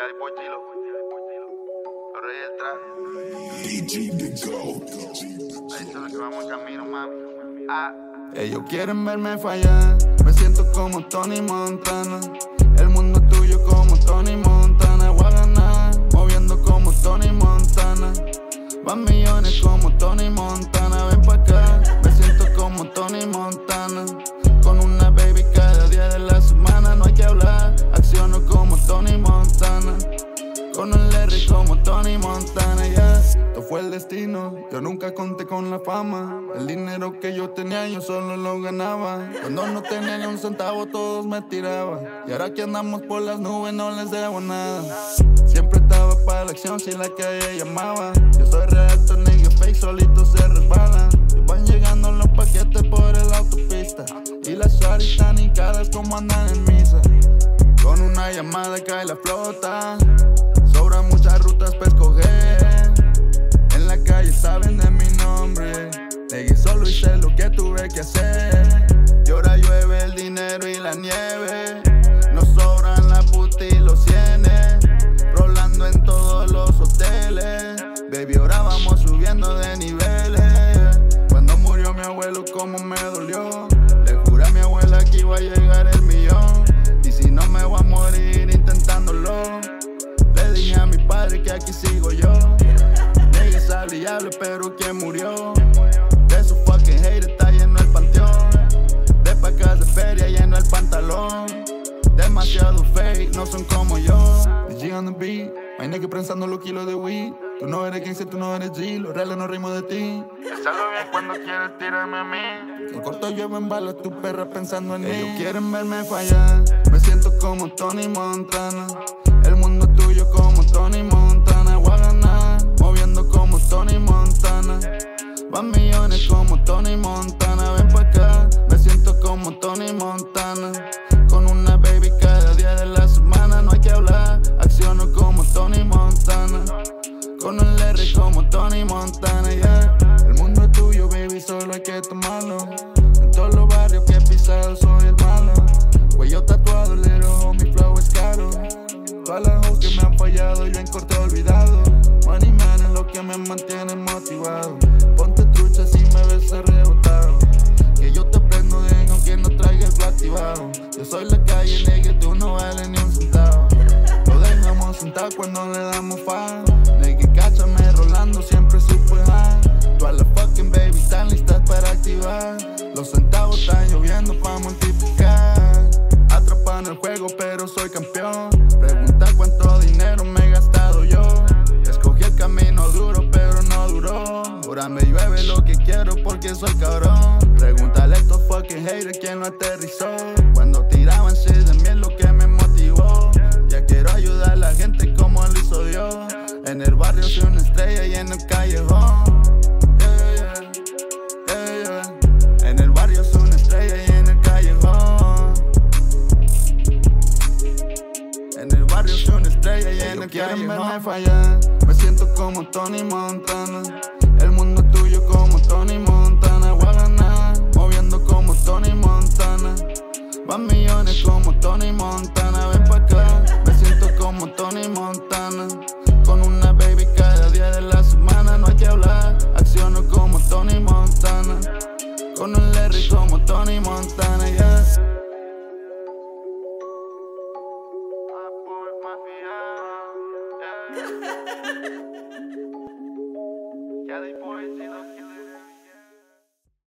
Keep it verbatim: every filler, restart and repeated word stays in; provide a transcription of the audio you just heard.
Caddy Pochilo, los reyes del trap. Ahí son los que vamos en camino, mami. Ah. Ellos quieren verme fallar, me siento como Tony Montana. El mundo es tuyo como Tony Montana. Voy a ganar, moviendo como Tony Montana. Van millones como Tony Montana. Ven pa' acá, me siento como Tony Montana. Con una baby cada día de la semana. No hay que hablar, acciono como Tony Montana. Con un Larry como Tony Montana, yeah. Esto fue el destino, yo nunca conté con la fama. El dinero que yo tenía yo solo lo ganaba. Cuando no tenía ni un centavo todos me tiraban. Y ahora que andamos por las nubes no les debo nada. Siempre estaba para la acción si la calle llamaba. Yo soy real, estos niggas fake solitos se resbalan. Y van llegando los paquetes por el autopista. Y las shorties están hincadas como andan en misa. Con una llamada cae la flota. Sobran muchas rutas para escoger. En la calle saben de mi nombre. Llegué solo hice lo que tuve que hacer. Y ahora llueve el dinero y la nieve. Nos sobran la puta y los cienes. Rolando en todos los hoteles. Baby, ahora vamos subiendo de niveles. Cuando murió mi abuelo, cómo me dolió. Le juré a mi abuela que iba a llegar el millón. Y si no me voy a morir intentándolo. Le dije a mi padre que aquí sigo yo. Nigga saludable, pero ¿quién murió? De esos fucking haters está lleno el panteón. De pacas de feria lleno el pantalón. Demasiado fake, no son como yo. The G on the beat, my nigga prensando los kilos de weed. Tú no eres quince, tú no eres G, los reales no rimos de ti. Te salgo bien cuando quieres tirarme a mí. En corto llueve en balas, tu perra pensando en mí. Ellos quieren verme fallar, me siento como Tony Montana. El mundo es tuyo como Tony Montana. Voy a ganar, moviendo como Tony Montana. Van millones como Tony Montana. Ven pa' acá, me siento como Tony Montana. Con una baby cada día de la semana. No hay que hablar, acciono como Tony Montana. Con un Larry como Tony Montana, yeah. El mundo es tuyo, baby, solo hay que tomarlo. En todos los barrios que he pisado soy el malo. Cuello tatuado, little homie, flow es caro. Todas las hoes que me han fallado, yo en corto he olvidado. Money man es lo que me mantiene motivado. Ponte trucha si me ves arrebotado. Que yo te prendo bien aunque no traiga el flow activado. Yo soy la calle, nigga, tú no vales ni un centavo. Lo dejamos sentado cuando le damos fa. Nigga, cáchame rolando, siempre supe high. Todas las fucking baby están listas para activar. Los centavos están lloviendo pa' multiplicar. Atrapado en el juego, pero soy campeón. Pregunta cuánto dinero me he gastado yo. Escogí el camino duro, pero no duró. Ahora me llueve lo que quiero porque soy cabrón. Pregúntale a estos fucking haters quién lo aterrizó. Cuando tiraban shit de mí es lo que me motivó. Ya quiero ayudar a la gente como lo hizo Dios. En el barrio soy una estrella y en el callejón. Yeah, yeah, yeah, yeah. En el barrio soy una estrella y en el callejón. En el barrio soy una estrella y en el callejón. Verme fallar, me siento como Tony Montana. El mundo es tuyo como Tony Montana. Voy a ganar, moviendo como Tony Montana. Van millones como Tony Montana. Ven pa' acá, me siento como Tony Montana. Con una baby cada día de la semana. No hay que hablar, acciono como Tony Montana. Con un Larry como Tony Montana, yeah. Caddy Pochilo.